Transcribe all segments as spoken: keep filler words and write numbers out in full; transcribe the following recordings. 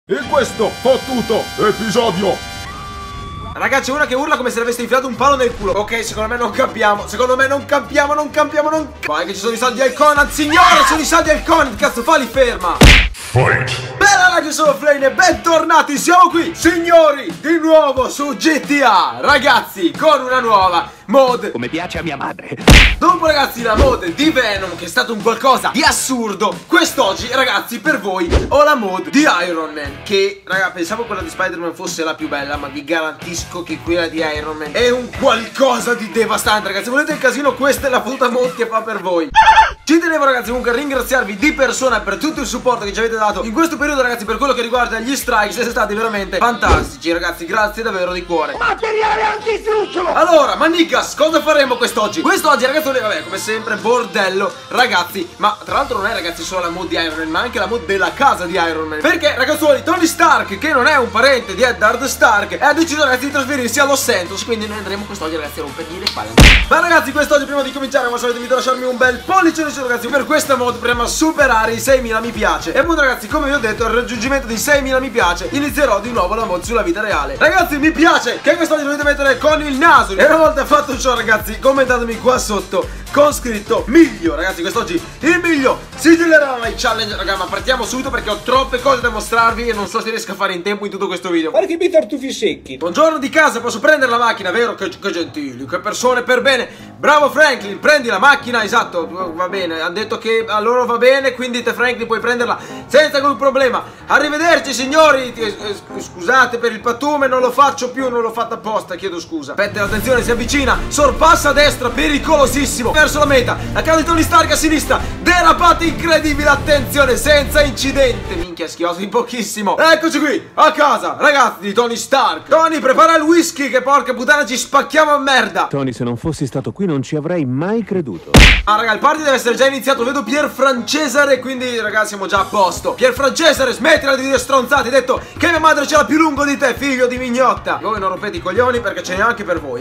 In questo fottuto episodio, ragazzi, una che urla come se le aveste infilato un palo nel culo. Ok, secondo me non campiamo. Secondo me non campiamo, non campiamo, non... Vai che ci sono i soldi al Conan, signore, sono i soldi al Conan. Cazzo, falli ferma. fight! Bella ragazzi, sono Flame e bentornati, siamo qui, signori, di nuovo su G T A. Ragazzi, con una nuova mod. Come piace a mia madre. Dopo ragazzi la mod di Venom, che è stato un qualcosa di assurdo, quest'oggi ragazzi per voi ho la mod di Iron Man. Che raga, pensavo quella di Spider-Man fosse la più bella, ma vi garantisco che quella di Iron Man è un qualcosa di devastante. Ragazzi, volete il casino? Questa è la puta mod che fa per voi. Ci tenevo ragazzi comunque a ringraziarvi di persona per tutto il supporto che ci avete dato in questo periodo ragazzi, per quello che riguarda gli strike. Siete stati veramente fantastici ragazzi, grazie davvero di cuore. Materiale antistrucciolo. Allora, manigas, cosa faremo quest'oggi? Quest'oggi ragazzi, vabbè, come sempre bordello ragazzi. Ma tra l'altro non è ragazzi solo la mod di Iron Man, ma anche la mod della casa di Iron Man. Perché ragazzuoli, Tony Stark, che non è un parente di Eddard Stark, ha deciso ragazzi di trasferirsi a Los Santos. Quindi noi andremo quest'oggi ragazzi a rompergli le palle. Ma ragazzi, quest'oggi prima di cominciare, come al solito, vi devo lasciarmi un bel pollice ragazzi. Per questa mod prima superare i seimila mi piace. E appunto ragazzi, come vi ho detto, al raggiungimento di seimila mi piace inizierò di nuovo la mod sulla vita reale. Ragazzi, mi piace che quest'oggi dovete mettere con il naso. E una volta fatto ciò ragazzi, commentatemi qua sotto con scritto miglio. Ragazzi, quest'oggi il miglio sigillerà i challenge. Raga, ma partiamo subito perché ho troppe cose da mostrarvi e non so se riesco a fare in tempo in tutto questo video. Guarda che bei tartufi secchi. Buongiorno di casa, posso prendere la macchina, vero? Che, che gentili, che persone per bene. Bravo Franklin, prendi la macchina, esatto, va bene. Hanno detto che a loro va bene, quindi te Franklin puoi prenderla senza alcun problema. Arrivederci signori. Scusate per il pattume, non lo faccio più, non l'ho fatta apposta, chiedo scusa. Aspetta, attenzione, si avvicina, sorpassa a destra, pericolosissimo, verso la meta. La casa di Tony Stark a sinistra, derapate incredibile, attenzione, senza incidente. Minchia, schioso in pochissimo. Eccoci qui, a casa, ragazzi di Tony Stark. Tony, prepara il whisky che porca puttana ci spacchiamo a merda. Tony, se non fossi stato qui non ci avrei mai creduto. Ah raga, il party deve essere già iniziato. Vedo Pier Francesare, quindi ragazzi siamo già a posto. Pier Francesare, smettila di dire stronzate. Hai detto che mia madre ce l'ha più lungo di te, figlio di mignotta. Voi non rompete i coglioni perché ce n'è anche per voi.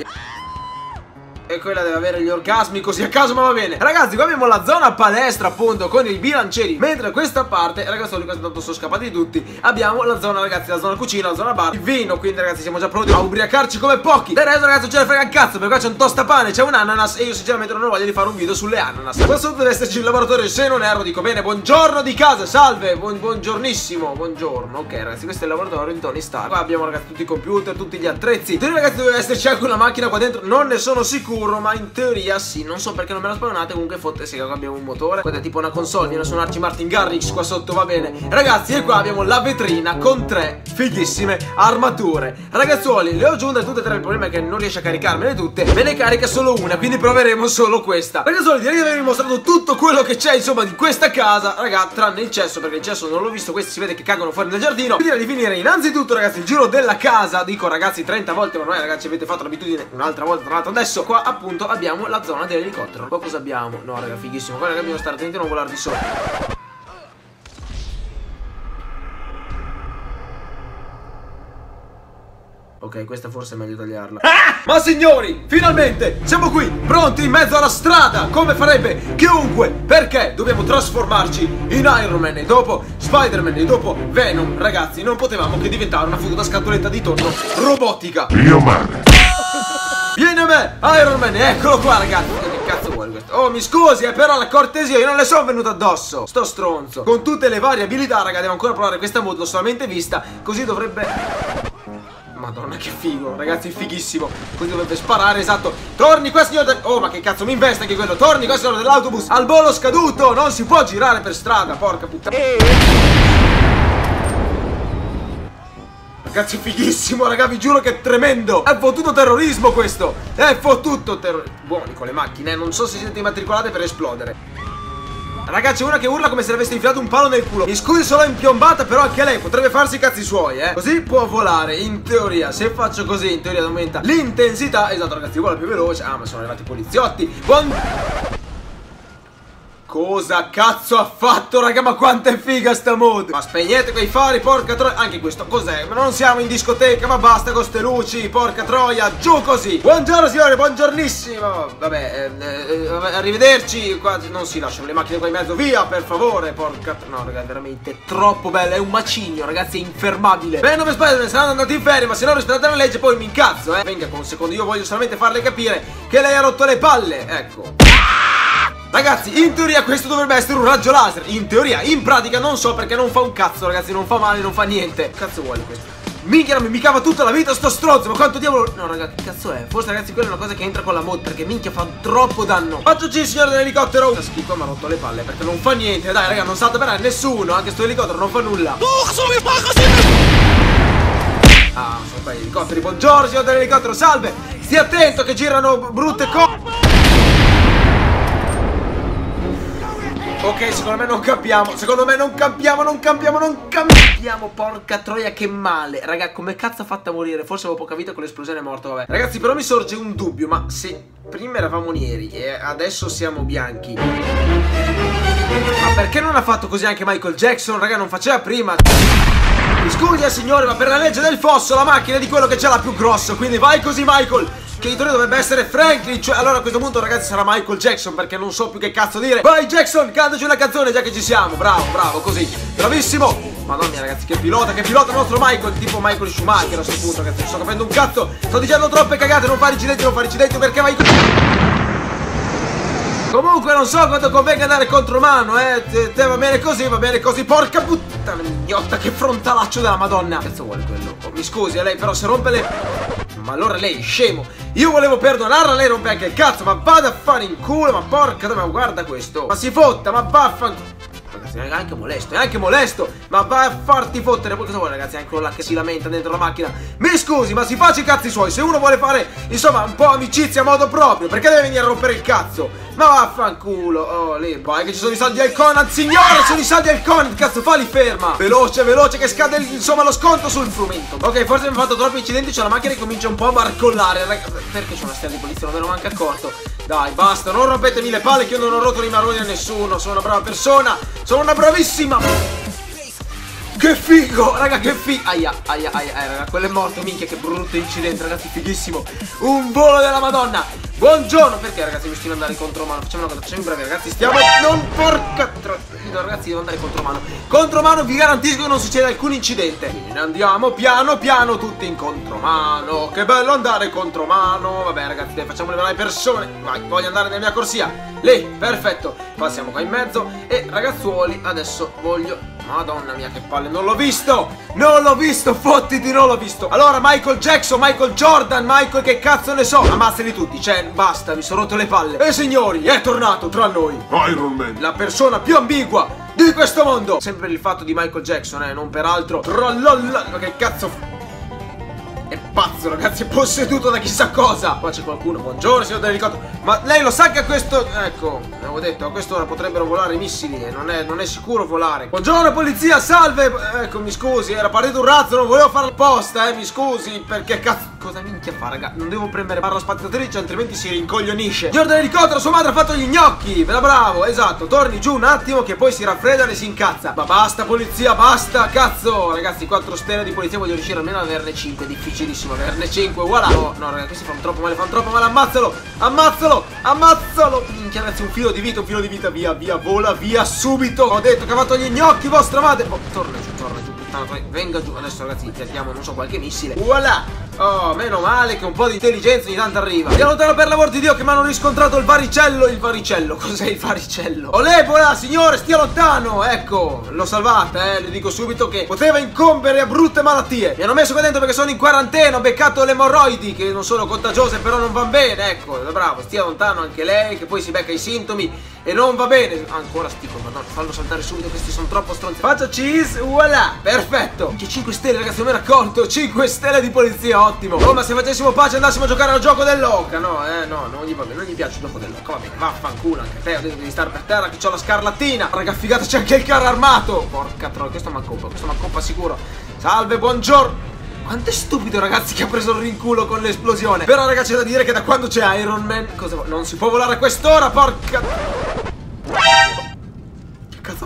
E quella deve avere gli orgasmi così a caso, ma va bene. Ragazzi, qua abbiamo la zona palestra appunto con i bilancieri. Mentre questa parte, ragazzi, questi tanto sono scappati tutti. Abbiamo la zona ragazzi, la zona cucina, la zona bar, il vino. Quindi ragazzi siamo già pronti a ubriacarci come pochi. Del resto ragazzi non ce ne frega un cazzo, perché qua c'è un tostapane, c'è un ananas. E io sinceramente non ho voglia di fare un video sulle ananas. Qua sotto deve esserci il laboratorio, se non erro dico bene. Buongiorno di casa, salve, buon, buongiornissimo, buongiorno. Ok ragazzi, questo è il laboratorio in Tony Stark. Qua abbiamo ragazzi tutti i computer, tutti gli attrezzi. Quindi ragazzi deve esserci anche una macchina qua dentro. Non ne sono sicuro, ma in teoria sì, non so perché non me la spawnate. Comunque fotte sì, qua abbiamo un motore. Questa è tipo una console, viene a suonarci Martin Garrix qua sotto, va bene. Ragazzi, e qua abbiamo la vetrina con tre fighissime armature. Ragazzuoli, le ho aggiunte tutte e tre. Il problema è che non riesce a caricarmele tutte. Me ne carica solo una, quindi proveremo solo questa. Ragazzuoli, direi di avervi mostrato tutto quello che c'è insomma di questa casa, ragazzi, tranne il cesso, perché il cesso non l'ho visto. Questi si vede che cagano fuori nel giardino. Quindi direi di finire innanzitutto ragazzi il giro della casa. Dico ragazzi trenta volte, ma ormai ragazzi avete fatto l'abitudine un'altra volta tra l'altro. Adesso qua appunto abbiamo la zona dell'elicottero. Poi cosa abbiamo? No raga, fighissimo. Guarda che dobbiamo stare attenti a non volar di sopra. Ok, questa forse è meglio tagliarla. ah! Ma signori, finalmente siamo qui, pronti in mezzo alla strada, come farebbe chiunque. Perché dobbiamo trasformarci in Iron Man e dopo Spider-Man e dopo Venom. Ragazzi, non potevamo che diventare una fottuta scatoletta di tonno robotica. Io male. Vieni a me, Iron Man, eccolo qua ragazzi. Che cazzo vuoi questo? Oh, mi scusi, eh, però la cortesia, io non le sono venuto addosso. Sto stronzo. Con tutte le varie abilità, raga, devo ancora provare questa mod, l'ho solamente vista. Così dovrebbe... Madonna che figo, ragazzi, fighissimo. Così dovrebbe sparare, esatto. Torni qua signore del... Oh, ma che cazzo mi investe anche quello. Torni qua signore dell'autobus. Al volo scaduto, non si può girare per strada, porca puttana. Ragazzi, fighissimo, raga, vi giuro che è tremendo. È fottuto terrorismo questo. È fottuto terrorismo. Buoni con le macchine, non so se siete immatricolate per esplodere. Ragazzi, una che urla come se le aveste infilato un palo nel culo. Mi scusi, solo impiombata, però anche lei potrebbe farsi i cazzi suoi, eh. Così può volare, in teoria. Se faccio così, in teoria aumenta l'intensità. Esatto, ragazzi, vola più veloce. Ah, ma sono arrivati i poliziotti. Buon... cosa cazzo ha fatto, raga? Ma quanto è figa sta mod! Ma spegnete quei fari, porca troia. Anche questo cos'è? Ma non siamo in discoteca, ma basta con ste luci, porca troia, giù così. Buongiorno signore, buongiornissimo. Vabbè, eh, eh, arrivederci. Qua non si lasciano le macchine qua in mezzo, via, per favore, porca. No, raga, è veramente troppo bella, è un macigno, ragazzi, è infermabile. Beh, non mi Spider-Man saranno andati in ferie, ma se non rispettate la legge poi mi incazzo, eh. Venga con un secondo, io voglio solamente farle capire che lei ha rotto le palle, ecco. Ragazzi, in teoria questo dovrebbe essere un raggio laser. In teoria, in pratica non so perché non fa un cazzo, ragazzi, non fa male, non fa niente. Che cazzo vuole questo? Minchia, mi cava tutta la vita sto stronzo, ma quanto diavolo. No, raga, che cazzo è? Forse, ragazzi, quella è una cosa che entra con la mod, perché minchia fa troppo danno. Faccio C, signore dell'elicottero. Sta schifo, mi ha rotto le palle, perché non fa niente. Dai, raga, non salta per nessuno. Anche sto elicottero non fa nulla. Ah, sono qua gli elicotteri. Buongiorno, signore dell'elicottero, salve. Stia attento che girano brutte cose. Ok, secondo me non cambiamo. Secondo me non cambiamo, non cambiamo, non cambiamo. Porca troia, che male. Raga, come cazzo ha fatto a morire? Forse avevo poca vita con l'esplosione, è morto, vabbè. Ragazzi, però mi sorge un dubbio. Ma se prima eravamo neri e adesso siamo bianchi, ma perché non ha fatto così anche Michael Jackson? Raga, non faceva prima. Mi scusi, signore, ma per la legge del fosso la macchina è di quello che ce l'ha più grosso. Quindi vai così, Michael. Che in teoria dovrebbe essere Franklin. Cioè, allora a questo punto, ragazzi, sarà Michael Jackson, perché non so più che cazzo dire. Vai, Jackson, cantaci una canzone già che ci siamo. Bravo, bravo, così. Bravissimo. Madonna mia, ragazzi, che pilota, che pilota il nostro Michael. Tipo Michael Schumacher a questo punto, ragazzi. Non sto capendo un cazzo. Sto dicendo troppe cagate. Non fare incidenti, non fare incidenti, perché Michael... Comunque non so quanto convenga andare contromano, eh. Te, te va bene così, va bene così. Porca puttana mignotta, che frontalaccio della Madonna. Che cazzo vuole quello? Oh, mi scusi, a lei però se rompe le... Ma allora lei, scemo. Io volevo perdonarla, lei rompe anche il cazzo. Ma vada a fare in culo, ma porca, ma guarda questo. Ma si fotta, ma vaffanculo. Ragazzi, è anche molesto, è anche molesto. Ma vai a farti fottere. Poi cosa vuole, ragazzi? Anche quello là che si lamenta dentro la macchina. Mi scusi, ma si faccia i cazzi suoi. Se uno vuole fare, insomma, un po' amicizia a modo proprio, perché deve venire a rompere il cazzo? Ma vaffanculo. Oh, lì, vai che ci sono i soldi al Conan. Signore, sono i soldi al Conan. Cazzo, falli ferma. Veloce, veloce, che scade il, insomma, lo sconto sul frumento. Ok, forse mi ha fatto troppi incidenti. C'è la macchina che comincia un po' a barcollare. Perché c'è una stella di polizia? Non me ne ero manco accorto. Dai, basta, non rompetemi le palle, che io non ho rotto i maroni a nessuno. Sono una brava persona. Sono una bravissima. Che figo, raga, che figo. Aia, aia, aia, aia, raga, quello è morto. Minchia, che brutto incidente, ragazzi, fighissimo. Un volo della Madonna. Buongiorno. Perché, ragazzi, mi stiamo andare contromano? Facciamo una cosa, facciamo bravi, ragazzi. Stiamo... Non porca tro... No, ragazzi, devo andare contromano. Contromano, vi garantisco che non succede alcun incidente. Quindi andiamo piano piano tutti in contromano. Che bello andare contromano. Vabbè, ragazzi, dai, facciamo le varie persone. Vai, voglio andare nella mia corsia. Lì, perfetto. Passiamo qua in mezzo. E, ragazzuoli, adesso voglio... Madonna mia, che palle, non l'ho visto. Non l'ho visto, fottiti, non l'ho visto. Allora, Michael Jackson, Michael Jordan, Michael che cazzo ne so. Ammazzali tutti, cioè, basta, mi sono rotto le palle. E signori, è tornato tra noi Iron Man, la persona più ambigua di questo mondo. Sempre il fatto di Michael Jackson, eh, non per altro. Trollollo, ma che cazzo. È pazzo, ragazzi, è posseduto da chissà cosa. Qua c'è qualcuno, buongiorno signor dell'elicottero. Ma lei lo sa che a questo... Ecco, avevo detto, a quest'ora potrebbero volare i missili e non è, non è sicuro volare. Buongiorno polizia, salve. Ecco, mi scusi, era partito un razzo, non volevo fare apposta, eh, mi scusi. Perché cazzo... Cosa minchia fa, raga? Non devo premere barra spaziatrice, altrimenti si rincoglionisce. Signor dell'elicottero, sua madre ha fatto gli gnocchi. Ve la bravo, esatto. Torni giù un attimo che poi si raffredda e si incazza. Ma basta polizia, basta, cazzo. Ragazzi, quattro stelle di polizia, voglio riuscire almeno ad averne cinque. Difficilissimo averne cinque, voilà. No, no, ragazzi, questi fanno troppo male, fanno troppo male. Ammazzalo, ammazzalo, ammazzalo. Minchia, ragazzi, un filo di vita, un filo di vita. Via, via, vola, via, subito. Ho detto che ha fatto gli gnocchi, vostra madre. Oh, torna giù, torna giù, puttana, venga giù. Adesso, ragazzi, piantiamo, non so, qualche missile. Voilà. Oh, meno male che un po' di intelligenza ogni tanto arriva. Ti allontano per l'amor di Dio che mi hanno riscontrato il varicello. Il varicello, cos'è il varicello? Olè, voilà, signore, stia lontano. Ecco, l'ho salvata, eh, le dico subito che poteva incombere a brutte malattie. Mi hanno messo qua dentro perché sono in quarantena. Ho beccato le emorroidi, che non sono contagiose, però non van bene. Ecco, bravo, stia lontano anche lei, che poi si becca i sintomi e non va bene. Ancora stico, madonna, fallo saltare subito, questi sono troppo stronzi. Faccia cheese, voilà, perfetto. Che cinque stelle, ragazzi, non mi ero accorto. cinque stelle di polizia, ottimo. Oh, ma se facessimo pace andassimo a giocare al gioco dell'oca. No, eh, no, non gli va bene, non gli piace il gioco dell'oca. Va bene, vaffanculo anche te, ho detto devi stare per terra che c'ho la scarlattina. Raga, figata, c'è anche il carro armato. Porca troia, questo mi accoppa, questo mi accoppa sicuro. Salve, buongiorno. Quanto è stupido, ragazzi, che ha preso il rinculo con l'esplosione. Però, ragazzi, c'è da dire che da quando c'è Iron Man, cosa non si può volare a quest'ora, porca...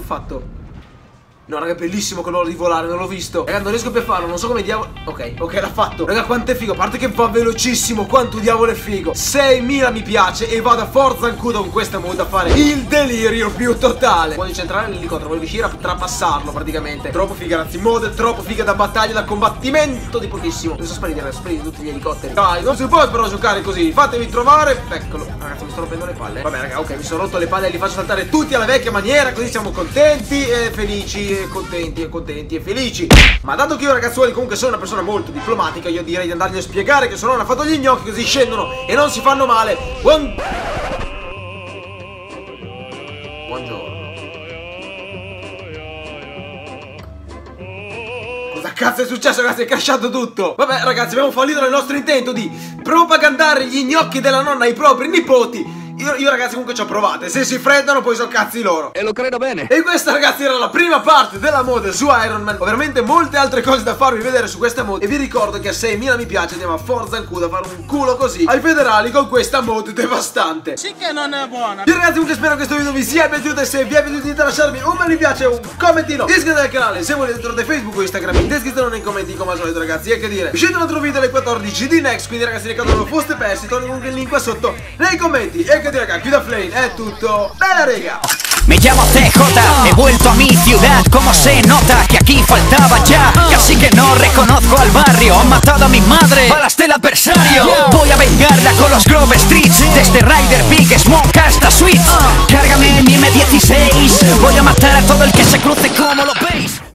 fatto? No, raga, è bellissimo quello di volare, non l'ho visto. Raga, non riesco più a farlo, non so come diavolo. Ok, ok, l'ha fatto. Raga, quanto è figo, a parte che va velocissimo, quanto diavolo è figo. seimila mi piace e vado a forza ancora con questa mod a fare il delirio più totale. Voglio centrare l'elicottero, voglio riuscire a trapassarlo praticamente. Troppo figa, ragazzi, mod troppo figa da battaglia, da combattimento di pochissimo. Non so sparire, ragazzi, sparire tutti gli elicotteri. Dai, non si può però giocare così. Fatemi trovare. Eccolo. Ragazzi, mi sto rompendo le palle. Vabbè, raga, ok, mi sono rotto le palle e li faccio saltare tutti alla vecchia maniera, così siamo contenti e felici. Contenti e contenti e felici. Ma dato che io, ragazzuoli, comunque sono una persona molto diplomatica, io direi di andargli a spiegare che sono una fatto gli gnocchi, così scendono e non si fanno male. Buon... Buongiorno. Cosa cazzo è successo, ragazzi? È crashato tutto. Vabbè, ragazzi, abbiamo fallito nel nostro intento di propagandare gli gnocchi della nonna ai propri nipoti. Io, io ragazzi comunque ci ho provato. Se si freddano poi sono cazzi loro. E lo credo bene. E questa, ragazzi, era la prima parte della mod su Iron Man. Ho veramente molte altre cose da farvi vedere su questa mod. E vi ricordo che a seimila mi piace andiamo a Forza Ancud a fare un culo così ai federali con questa mod devastante. Sì che non è buona. Io, ragazzi, comunque spero che questo video vi sia piaciuto. E se vi è piaciuto dite lasciarmi un mi piace, un commentino, iscrivetevi al canale. Se volete trovate Facebook o Instagram in descrizione nei commenti come al solito, ragazzi. E che dire, uscite un altro video alle quattordici di Next. Quindi, ragazzi, ricordo non foste persi, torno comunque il link qua sotto nei commenti. E che dire, raga, qui da Flame è tutto. Bella, rega. Me llamo T J, he vuelto a mi ciudad. Como se nota que aquí faltaba ya. Casi que no reconozco al barrio. Han matado a mi madre, balaste el adversario. Voy a vengarla con los Grove Streets. Desde Rider Big Smoke hasta Sweets.